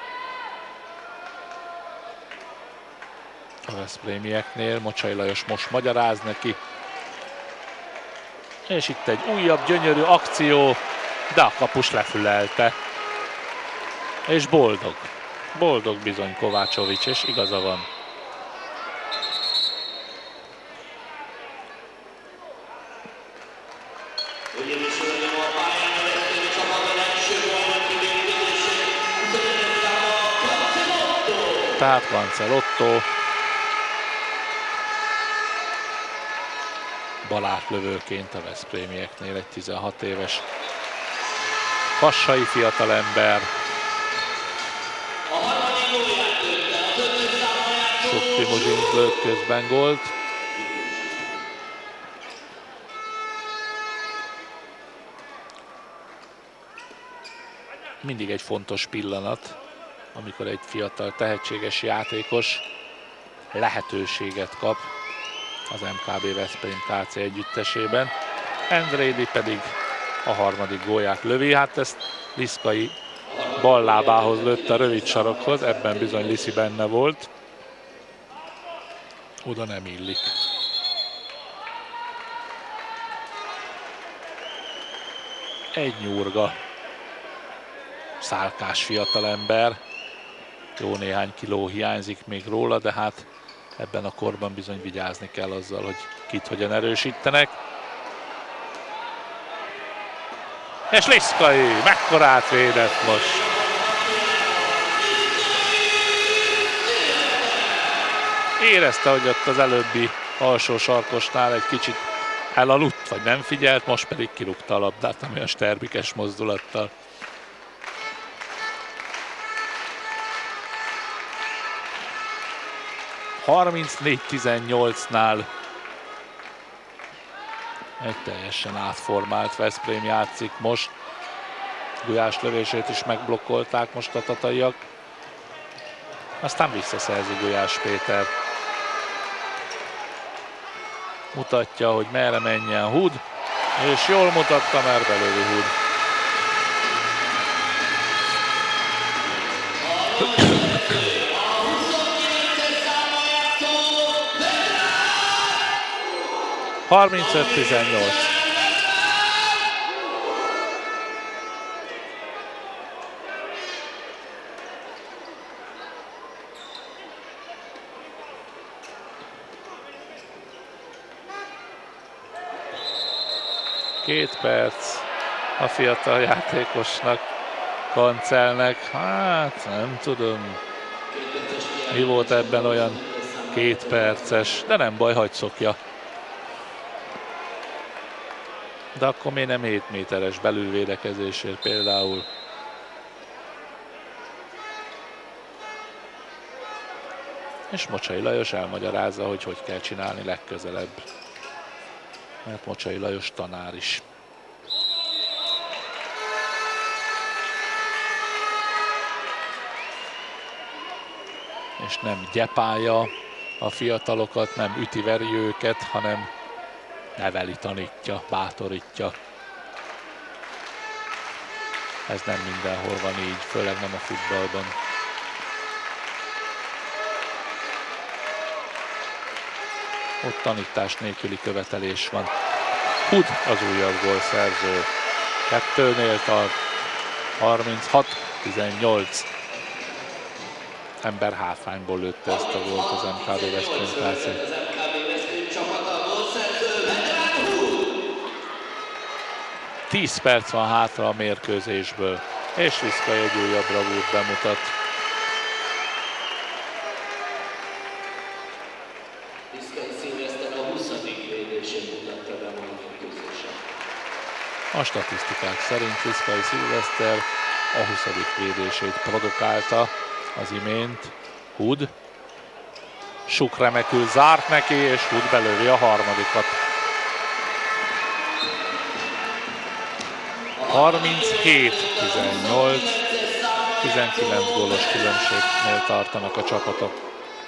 A veszprémieknél Mocsai Lajos most magyaráz neki. És itt egy újabb gyönyörű akció, de a kapus lefülelte. És boldog. Boldog bizony Kovácsovics, és igaza van. Tehát Kancel Ottó balátlövőként a veszprémieknél egy tizenhat éves kassai fiatalember. Sok Timozsint lőtt közben gólt. Mindig egy fontos pillanat, amikor egy fiatal tehetséges játékos lehetőséget kap az em ká bé Veszprém ká cé együttesében. Endrédi pedig a harmadik gólját lövi, hát ezt Liszkai bal lábához lőtt a rövid sarokhoz, ebben bizony Liszi benne volt. Oda nem illik. Egy nyurga, szálkás fiatalember, jó néhány kiló hiányzik még róla, de hát ebben a korban bizony vigyázni kell azzal, hogy kit hogyan erősítenek. És Liszkai mekkorát védett most. Érezte, hogy ott az előbbi alsó sarkosnál egy kicsit elaludt, vagy nem figyelt, most pedig kirúgta a labdát, ami a sterbikes mozdulattal. harmincnégy tizennyolcnál egy teljesen átformált Veszprém játszik most. Gulyás lövését is megblokkolták most a tataiak. Aztán visszaszerzi Gulyás Péter. Mutatja, hogy merre menjen Hud, és jól mutatta, mert belőli Hud. harmincöt tizennyolc. Két perc a fiatal játékosnak. Kancelnek, hát nem tudom, mi volt ebben olyan két perces, de nem baj, hagy szokja. De akkor még nem hét méteres belülvédekezésért például. És Mocsai Lajos elmagyarázza, hogy hogy kell csinálni legközelebb. Mert Mocsai Lajos tanár is. És nem gyepálja a fiatalokat, nem üti-veri őket, hanem neveli, tanítja, bátorítja. Ez nem mindenhol van így, főleg nem a futballban. Ott tanítás nélküli követelés van. Hud az újabb gólszerző. Kettőnél tart. harminchat tizennyolc. Ember hátrányból lőtte ezt a gólt az em ká bé Veszprém ká cé. tíz perc van hátra a mérkőzésből, és Liszkai egy újabb bravúrt bemutat. A statisztikák szerint Liszkai Szilveszter a huszadik védését produkálta az imént. Hud. Suk remekül zárt neki, és Hud belövi a harmadikat. harminchét tizennyolc, tizenkilenc gólos különbségnél tartanak a csapatok.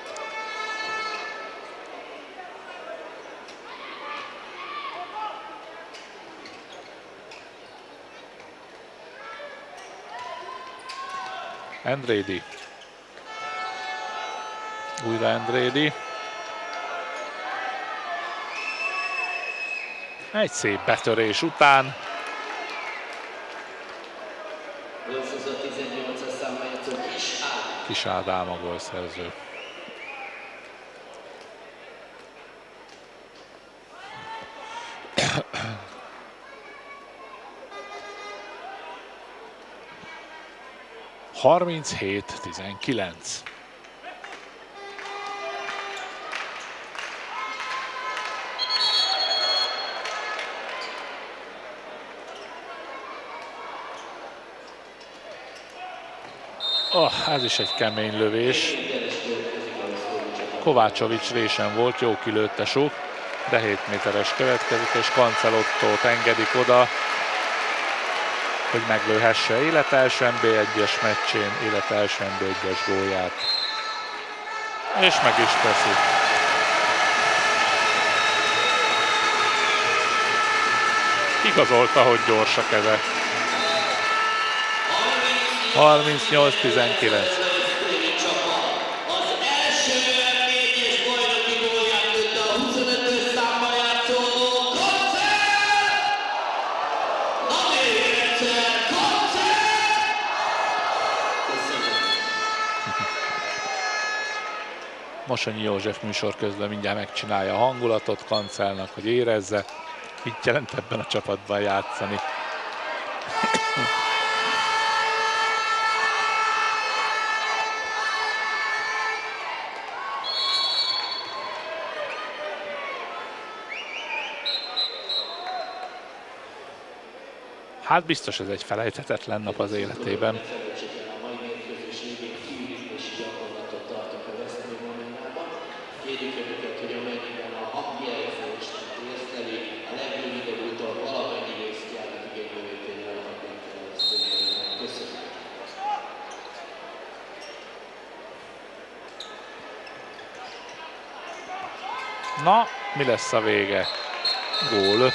Endrédi. Újra Endrédi. Egy szép betörés után. Kis Ádám a gólszerző. harminchét tizenkilenc. Oh, ez is egy kemény lövés. Kovácsovics résen volt, jó kilőtte Suk, de hét méteres következik, és Cancelottót engedik oda, hogy meglőhesse élet en bé egyes meccsén, élet en bé egyes gólját. És meg is teszi. Igazolta, hogy gyors a keze. harmincnyolc tizenkilenc. Mosonyi József műsorközben mindjárt megcsinálja a hangulatot Cancelnak, hogy érezze, mit jelent ebben a csapatban játszani. Hát biztos ez egy felejthetetlen nap az életében. Na, mi lesz a vége? Gól.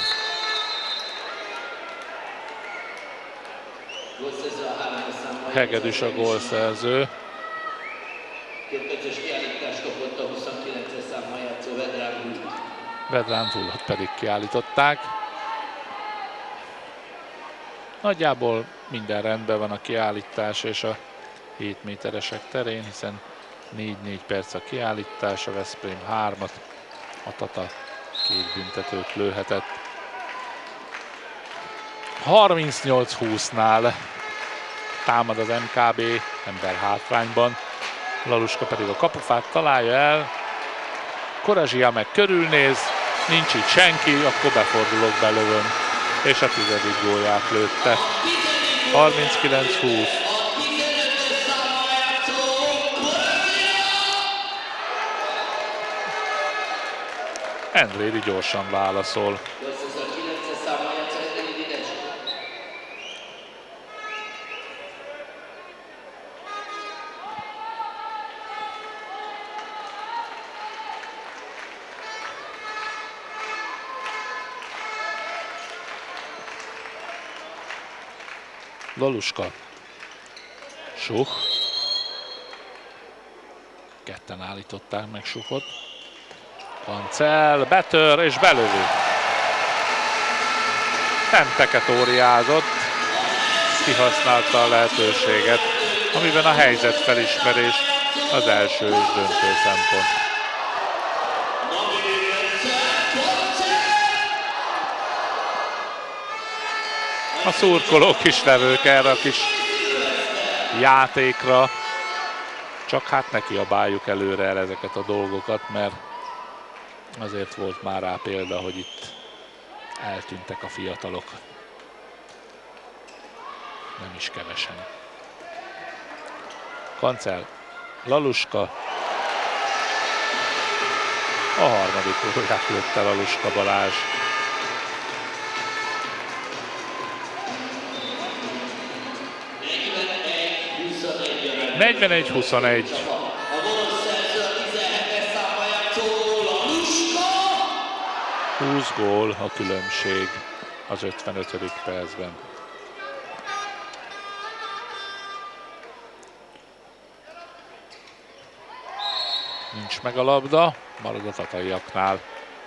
Hegedűs a gólszerző. Vedrán Túlot pedig kiállították. Nagyjából minden rendben van a kiállítás és a hét méteresek terén, hiszen négy-négy perc a kiállítás, a Veszprém hármat, a Tata két büntetőt lőhetett. harmincnyolc húsznál támad az em ká bé ember hátrányban. Laluska pedig a kapufát találja el. Korazsia meg körülnéz, nincs itt senki, akkor befordulok, belövöm. És a tizedik gólját lőtte. harminckilenc húsz. Endrédi gyorsan válaszol. Laluska. Such. Ketten állították meg Suchot. Kancel, betör és belövi. Nem teketóriázott, kihasználta a lehetőséget, amiben a helyzet felismerés az első és döntő szempont. A szurkolók is vevők erre a kis játékra, csak hát ne kiabáljuk előre el ezeket a dolgokat, mert azért volt már rá példa, hogy itt eltűntek a fiatalok. Nem is kevesen. Kancel, Laluska. A harmadik gólját lőtte Laluska Balázs. negyvenegy huszonegy. húsz gól a különbség az ötvenötödik percben. Nincs meg a labda, marad a tataiaknál.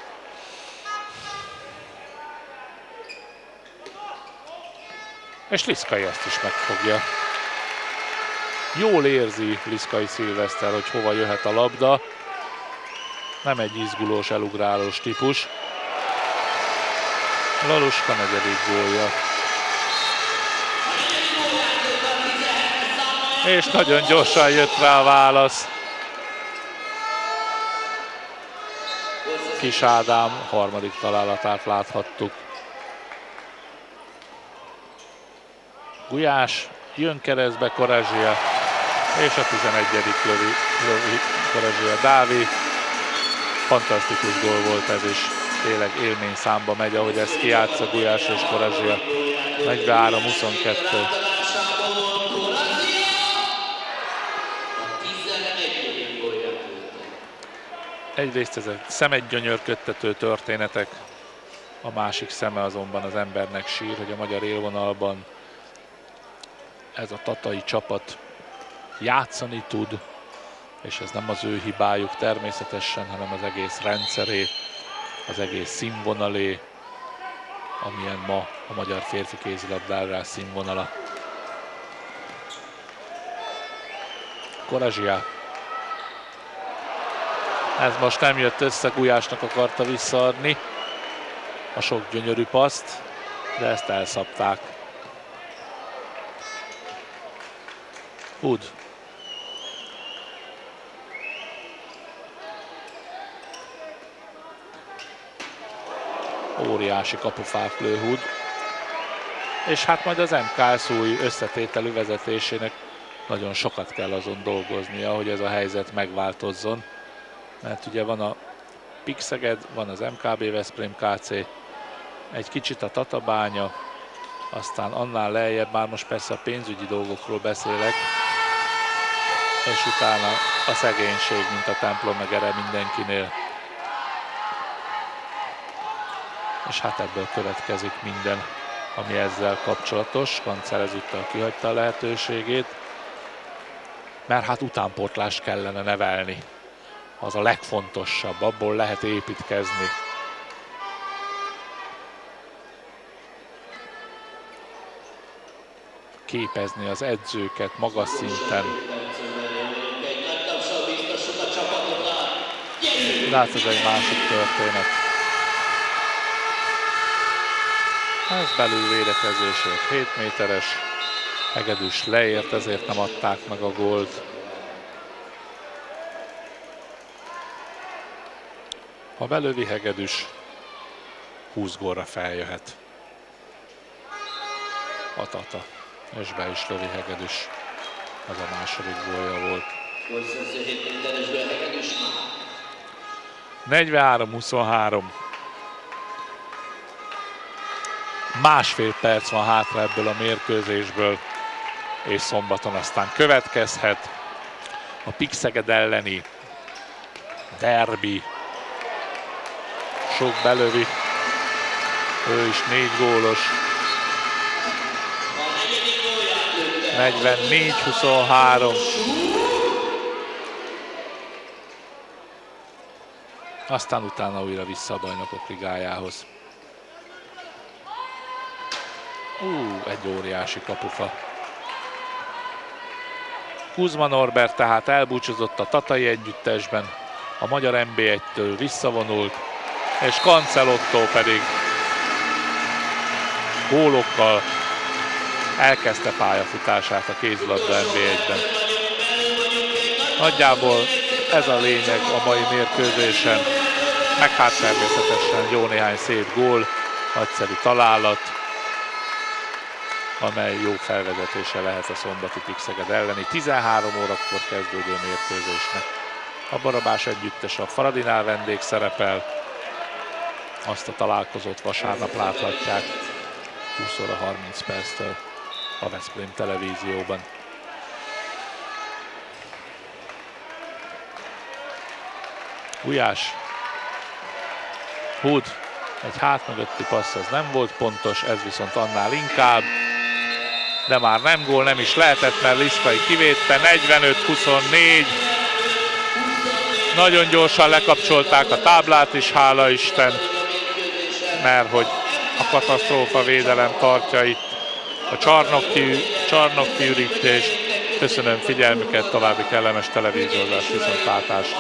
És Liszkai ezt is megfogja. Jól érzi Liszkai Szilveszter, hogy hova jöhet a labda. Nem egy izgulós, elugrálós típus. Laluska negyedik gólja. És nagyon gyorsan jött rá a válasz. Kis Ádám harmadik találatát láthattuk. Gulyás, jön keresztbe Korazsia, és a tizenegyedik lövi, lövi Korazsia Dávid. Fantasztikus gól volt ez is. Tényleg élmény számba megy, ahogy ezt kijátsza Gulyás és Korazsia. negyvenhárom huszonkettő. Egyrészt ezek szemedgyönyörködtető történetek, a másik szeme azonban az embernek sír, hogy a magyar élvonalban ez a tatai csapat játszani tud, és ez nem az ő hibájuk természetesen, hanem az egész rendszeré, az egész színvonalé, amilyen ma a magyar férfi kézilabdázás színvonala. Korazsia. Ez most nem jött össze, Gulyásnak akarta visszaadni a sok gyönyörű paszt, de ezt elszapták. Hud. Óriási kapufát lő Hud. És hát majd az em ká es új összetételű vezetésének nagyon sokat kell azon dolgoznia, hogy ez a helyzet megváltozzon. Mert ugye van a Pik Szeged, van az em ká bé Veszprém ká cé, egy kicsit a Tatabánya, aztán annál lejjebb, már most persze a pénzügyi dolgokról beszélek, és utána a szegénység, mint a templom megere mindenkinél. És hát ebből következik minden, ami ezzel kapcsolatos. Kancel ezúttal kihagyta a lehetőségét, mert hát utánpótlást kellene nevelni. Az a legfontosabb, abból lehet építkezni. Képezni az edzőket magas szinten. De hát ez egy másik történet. Ez belül védekezésért hét méteres. Hegedűs leért, ezért nem adták meg a gólt. Ha belövi Hegedűs, húsz gólra feljöhet. Atata, és be is lövi Hegedűs. Ez a második gólja volt. negyvenhárom huszonhárom. Másfél perc van hátra ebből a mérkőzésből, és szombaton aztán következhet a Pikszeged elleni derbi. Sok belövi, ő is négy gólos. negyvennégy huszonhárom. Aztán utána újra vissza a Bajnokok Ligájához. Ú, egy óriási kapufa. Kuzma Norbert tehát elbúcsúzott a tatai együttesben, a magyar en bé egytől visszavonult, és Cancelotto pedig gólokkal elkezdte pályafutását a kézilabda en bé egyben. Nagyjából ez a lényeg a mai mérkőzésen, meg hát természetesen jó néhány szép gól, nagyszerű találat, amely jó felvezetése lehet a szombati Pikszeged elleni tizenhárom órakor kezdődő mérkőzésnek. A Barabás együttes a Faradinál vendég szerepel, azt a találkozót vasárnap láthatják húsz óra harminc perctől a Veszprém televízióban. Gulyás, Hud, egy hátmögötti passz, az nem volt pontos, ez viszont annál inkább, de már nem gól, nem is lehetett, mert Liszkai kivédte. Negyvenöt huszonnégy. Nagyon gyorsan lekapcsolták a táblát is, hála Isten, mert hogy a katasztrófa védelem tartja itt a csarnokki, csarnokkiürítést. Köszönöm figyelmüket, további kellemes televíziózást, viszontlátásra.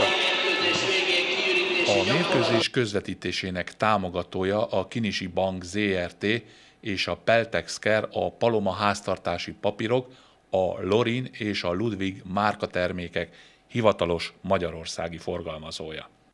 A mérkőzés közvetítésének támogatója a Kinisi Bank zé er té és a Peltex Care, a Paloma háztartási papírok, a Lorin és a Ludwig márkatermékek hivatalos magyarországi forgalmazója.